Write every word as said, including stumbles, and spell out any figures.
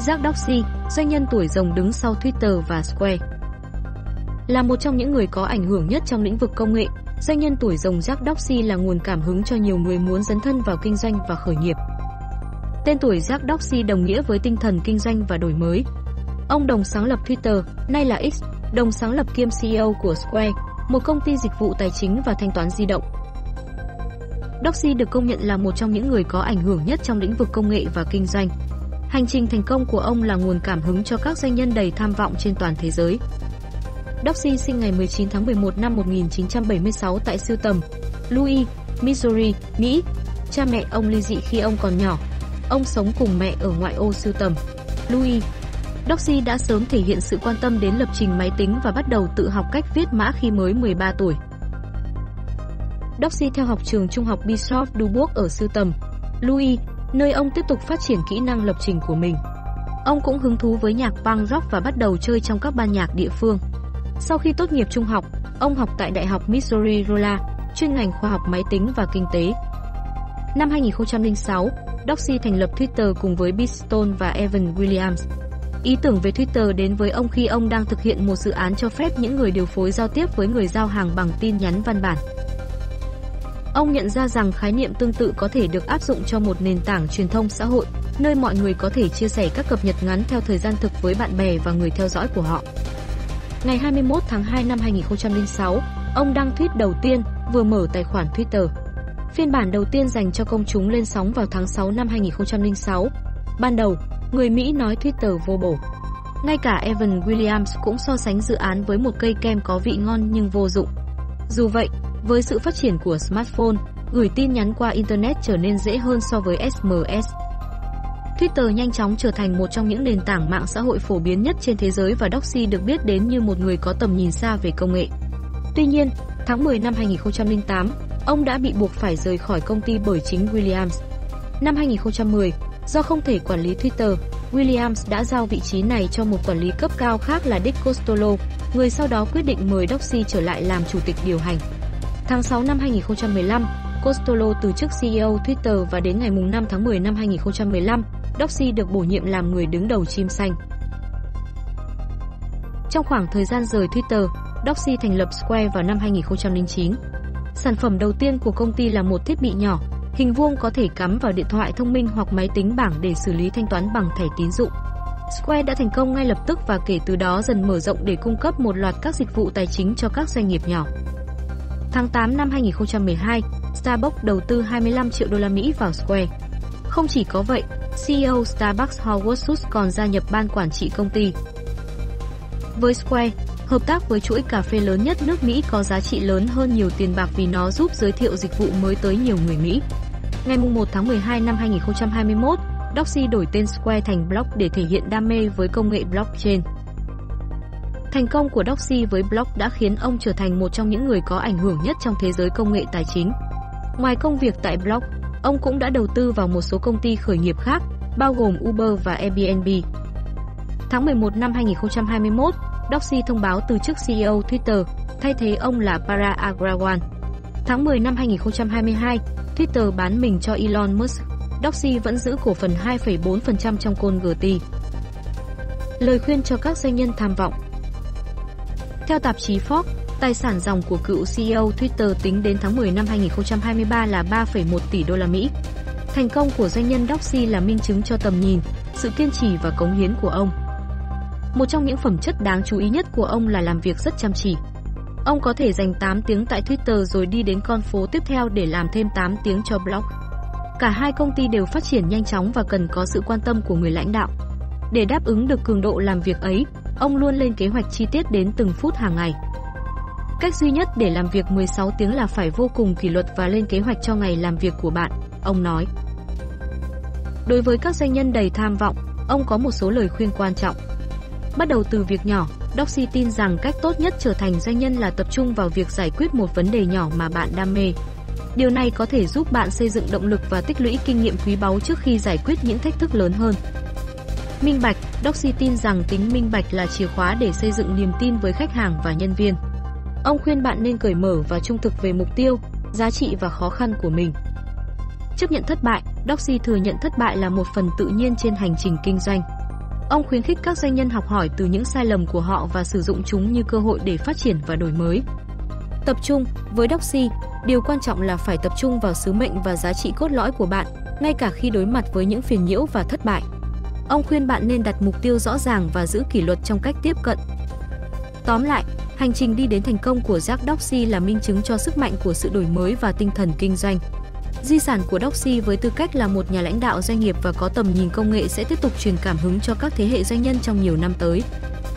Jack Dorsey, doanh nhân tuổi rồng đứng sau Twitter và Square. Là một trong những người có ảnh hưởng nhất trong lĩnh vực công nghệ, doanh nhân tuổi rồng Jack Dorsey là nguồn cảm hứng cho nhiều người muốn dấn thân vào kinh doanh và khởi nghiệp. Tên tuổi Jack Dorsey đồng nghĩa với tinh thần kinh doanh và đổi mới. Ông đồng sáng lập Twitter, nay là X, đồng sáng lập kiêm xê e ô của Square, một công ty dịch vụ tài chính và thanh toán di động. Dorsey được công nhận là một trong những người có ảnh hưởng nhất trong lĩnh vực công nghệ và kinh doanh. Hành trình thành công của ông là nguồn cảm hứng cho các doanh nhân đầy tham vọng trên toàn thế giới. Dorsey sinh ngày mười chín tháng mười một năm một nghìn chín trăm bảy mươi sáu tại siêu tầm, Louis, Missouri, Mỹ. Cha mẹ ông ly dị khi ông còn nhỏ. Ông sống cùng mẹ ở ngoại ô siêu tầm, Louis. Dorsey đã sớm thể hiện sự quan tâm đến lập trình máy tính và bắt đầu tự học cách viết mã khi mới mười ba tuổi. Dorsey theo học trường trung học Bishop Dubourg ở siêu tầm, Louis, nơi ông tiếp tục phát triển kỹ năng lập trình của mình. Ông cũng hứng thú với nhạc punk rock và bắt đầu chơi trong các ban nhạc địa phương. Sau khi tốt nghiệp trung học, ông học tại Đại học Missouri Rolla, chuyên ngành khoa học máy tính và kinh tế. Năm hai nghìn không trăm lẻ sáu, Dorsey thành lập Twitter cùng với Bill Stone và Evan Williams. Ý tưởng về Twitter đến với ông khi ông đang thực hiện một dự án cho phép những người điều phối giao tiếp với người giao hàng bằng tin nhắn văn bản. Ông nhận ra rằng khái niệm tương tự có thể được áp dụng cho một nền tảng truyền thông xã hội, nơi mọi người có thể chia sẻ các cập nhật ngắn theo thời gian thực với bạn bè và người theo dõi của họ. Ngày hai mươi mốt tháng hai năm hai nghìn không trăm lẻ sáu, ông đăng tweet đầu tiên, vừa mở tài khoản Twitter. Phiên bản đầu tiên dành cho công chúng lên sóng vào tháng sáu năm hai nghìn không trăm lẻ sáu. Ban đầu, người Mỹ nói Twitter vô bổ. Ngay cả Evan Williams cũng so sánh dự án với một cây kem có vị ngon nhưng vô dụng. Dù vậy, với sự phát triển của smartphone, gửi tin nhắn qua Internet trở nên dễ hơn so với ét em ét. Twitter nhanh chóng trở thành một trong những nền tảng mạng xã hội phổ biến nhất trên thế giới và Dorsey được biết đến như một người có tầm nhìn xa về công nghệ. Tuy nhiên, tháng mười năm hai nghìn không trăm lẻ tám, ông đã bị buộc phải rời khỏi công ty bởi chính Williams. Năm hai nghìn không trăm mười, do không thể quản lý Twitter, Williams đã giao vị trí này cho một quản lý cấp cao khác là Dick Costolo, người sau đó quyết định mời Dorsey trở lại làm chủ tịch điều hành. Tháng sáu năm hai nghìn không trăm mười lăm, Costolo từ chức xê e ô Twitter và đến ngày năm tháng mười năm hai nghìn không trăm mười lăm, Dorsey được bổ nhiệm làm người đứng đầu chim xanh. Trong khoảng thời gian rời Twitter, Dorsey thành lập Square vào năm hai nghìn không trăm lẻ chín. Sản phẩm đầu tiên của công ty là một thiết bị nhỏ, hình vuông có thể cắm vào điện thoại thông minh hoặc máy tính bảng để xử lý thanh toán bằng thẻ tín dụng. Square đã thành công ngay lập tức và kể từ đó dần mở rộng để cung cấp một loạt các dịch vụ tài chính cho các doanh nghiệp nhỏ. Tháng tám năm hai nghìn không trăm mười hai, Starbucks đầu tư hai mươi lăm triệu đô la Mỹ vào Square. Không chỉ có vậy, xê e ô Starbucks Howard Schultz còn gia nhập ban quản trị công ty. Với Square, hợp tác với chuỗi cà phê lớn nhất nước Mỹ có giá trị lớn hơn nhiều tiền bạc vì nó giúp giới thiệu dịch vụ mới tới nhiều người Mỹ. Ngày mùng một tháng mười hai năm hai nghìn không trăm hai mươi mốt, Dorsey đổi tên Square thành Block để thể hiện đam mê với công nghệ blockchain. Thành công của Dorsey với Block đã khiến ông trở thành một trong những người có ảnh hưởng nhất trong thế giới công nghệ tài chính. Ngoài công việc tại Block, ông cũng đã đầu tư vào một số công ty khởi nghiệp khác, bao gồm Uber và Airbnb. Tháng mười một năm hai nghìn không trăm hai mươi mốt, Dorsey thông báo từ chức xê e ô Twitter, thay thế ông là Parag Agrawal. Tháng mười năm hai nghìn không trăm hai mươi hai, Twitter bán mình cho Elon Musk. Dorsey vẫn giữ cổ phần hai phẩy bốn phần trăm trong Call giê tê. Lời khuyên cho các doanh nhân tham vọng. Theo tạp chí Forbes, tài sản ròng của cựu xê e ô Twitter tính đến tháng mười năm hai nghìn không trăm hai mươi ba là ba phẩy một tỷ đô la Mỹ. Thành công của doanh nhân Dorsey là minh chứng cho tầm nhìn, sự kiên trì và cống hiến của ông. Một trong những phẩm chất đáng chú ý nhất của ông là làm việc rất chăm chỉ. Ông có thể dành tám tiếng tại Twitter rồi đi đến con phố tiếp theo để làm thêm tám tiếng cho Block. Cả hai công ty đều phát triển nhanh chóng và cần có sự quan tâm của người lãnh đạo. Để đáp ứng được cường độ làm việc ấy, ông luôn lên kế hoạch chi tiết đến từng phút hàng ngày. Cách duy nhất để làm việc mười sáu tiếng là phải vô cùng kỷ luật và lên kế hoạch cho ngày làm việc của bạn, ông nói. Đối với các doanh nhân đầy tham vọng, ông có một số lời khuyên quan trọng. Bắt đầu từ việc nhỏ, Dorsey tin rằng cách tốt nhất trở thành doanh nhân là tập trung vào việc giải quyết một vấn đề nhỏ mà bạn đam mê. Điều này có thể giúp bạn xây dựng động lực và tích lũy kinh nghiệm quý báu trước khi giải quyết những thách thức lớn hơn. Minh bạch, Dorsey tin rằng tính minh bạch là chìa khóa để xây dựng niềm tin với khách hàng và nhân viên. Ông khuyên bạn nên cởi mở và trung thực về mục tiêu, giá trị và khó khăn của mình. Chấp nhận thất bại, Dorsey thừa nhận thất bại là một phần tự nhiên trên hành trình kinh doanh. Ông khuyến khích các doanh nhân học hỏi từ những sai lầm của họ và sử dụng chúng như cơ hội để phát triển và đổi mới. Tập trung, với Doxy, điều quan trọng là phải tập trung vào sứ mệnh và giá trị cốt lõi của bạn, ngay cả khi đối mặt với những phiền nhiễu và thất bại. Ông khuyên bạn nên đặt mục tiêu rõ ràng và giữ kỷ luật trong cách tiếp cận. Tóm lại, hành trình đi đến thành công của Jack Dorsey là minh chứng cho sức mạnh của sự đổi mới và tinh thần kinh doanh. Di sản của Dorsey với tư cách là một nhà lãnh đạo doanh nghiệp và có tầm nhìn công nghệ sẽ tiếp tục truyền cảm hứng cho các thế hệ doanh nhân trong nhiều năm tới.